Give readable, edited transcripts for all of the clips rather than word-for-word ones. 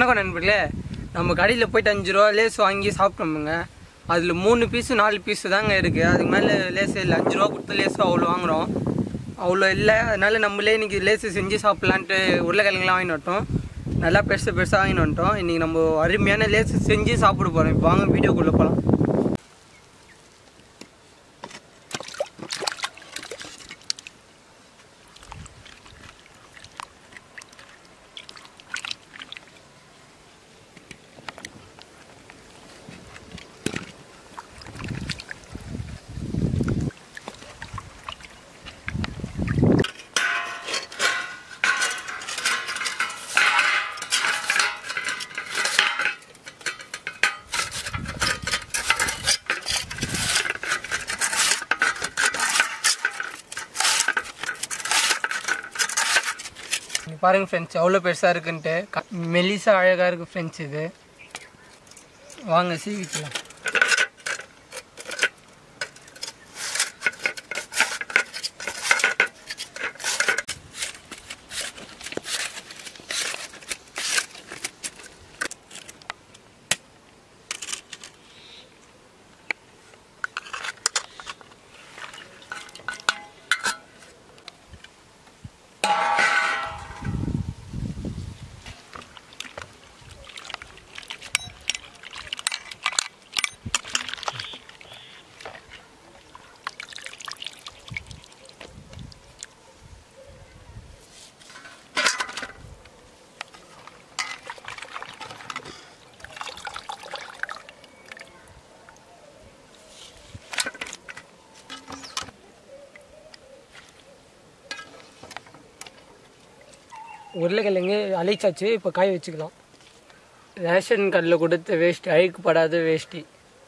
வணக்கம் நண்பர்களே, நம்ம கடையில் போய்ட்டு 5 ரூபா லேஸ் வாங்கி சாப்பிட்டோமுங்க. அதில் 3 பீஸு 4 பீஸு தாங்க இருக்குது. அதுக்கு மேலே லேஸ் இல்லை. 5 ரூபா கொடுத்து லேஸு அவ்வளோ வாங்குகிறோம், அவ்வளோ இல்லை. அதனால் நம்மளே இன்றைக்கி லேஸு செஞ்சு சாப்பிட்லான்ட்டு உருளைக்கிழங்குலாம் வாங்கிட்டு வந்துட்டோம். நல்லா பெருசாக வாங்கிட்டு வந்துட்டோம். இன்றைக்கி நம்ம அருமையான லேஸு செஞ்சு சாப்பிட போகிறோம். இப்போ வாங்க வீடியோக்குள்ளே போகலாம். பாருங்கள் ஃப்ரெண்ட்ஸ், எவ்வளோ பெருசாக இருக்குன்ட்டு. மெலிசா அழகாக இருக்குது ஃப்ரெண்ட்ஸ். இது வாங்க சீவிக்கலாம். உருளைக்கிழங்கு அழைச்சாச்சு. இப்போ காய வச்சுக்கலாம். ரேஷன் கடையில் கொடுத்த வேஷ்டி, அழுக்குப்படாத வேஷ்டி.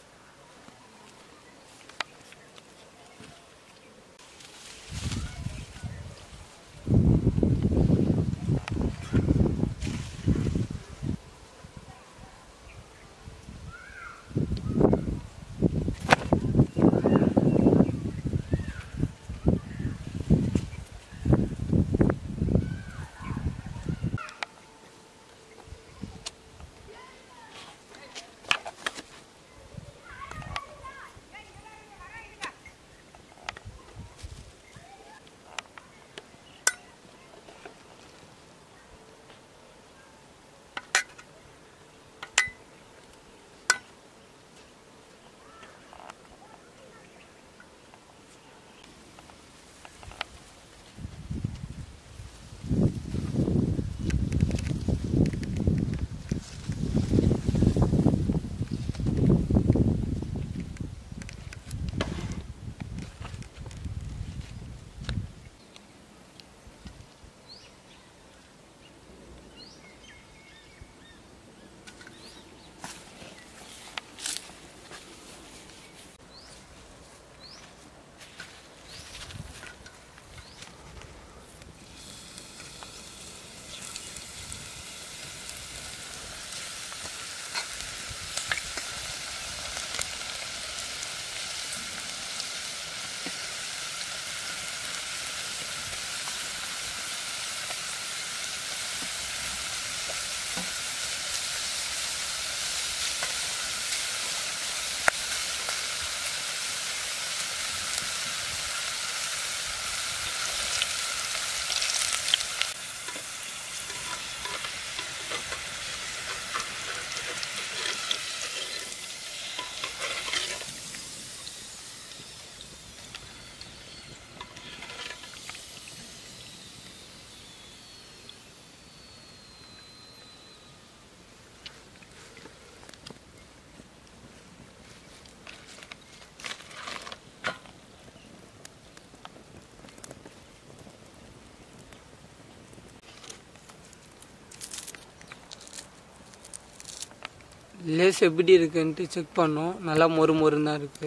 லேஸ் எப்படி இருக்குன்ட்டு செக் பண்ணோம். நல்லா மொறுன்னு தான் இருக்குது.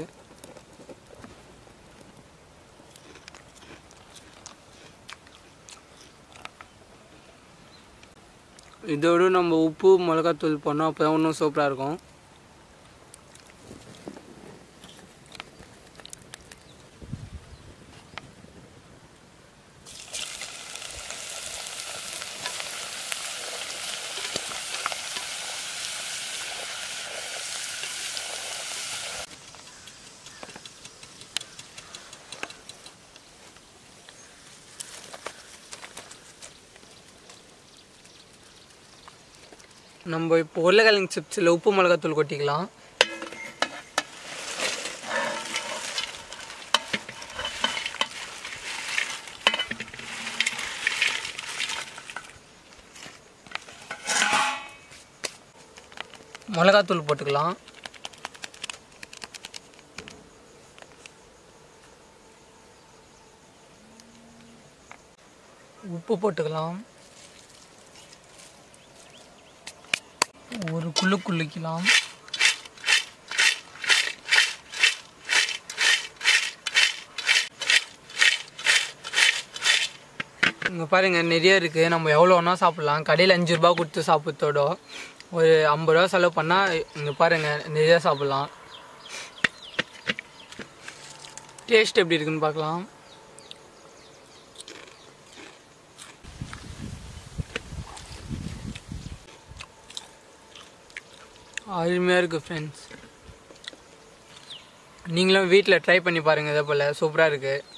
இதோடு நம்ம உப்பு மிளகாத்தூள் பண்ணோம், அப்போ தான் இன்னும் சூப்பராக இருக்கும். நம்ம இப்போ உருளைக்கிழங்கு சிப்ஸில் உப்பு மிளகாத்தூள் கொட்டிக்கலாம். மிளகாத்தூள் போட்டுக்கலாம். உப்பு போட்டுக்கலாம். ஒரு குள்ளிக்கலாம். இங்கே பாருங்கள் நிறைய இருக்குது. நம்ம எவ்வளோ வேணால் சாப்பிட்லாம். கடையில் 5 ரூபா கொடுத்து சாப்பிட்றதோட ஒரு 50 ரூபா செலவு பண்ணால் இங்கே பாருங்கள் நிறையா சாப்பிட்லாம். டேஸ்ட் எப்படி இருக்குன்னு பார்க்கலாம். அருமையாக இருக்குது ஃப்ரெண்ட்ஸ். நீங்களும் வீட்டில் ட்ரை பண்ணி பாருங்கள். இதே போல் சூப்பராக இருக்குது.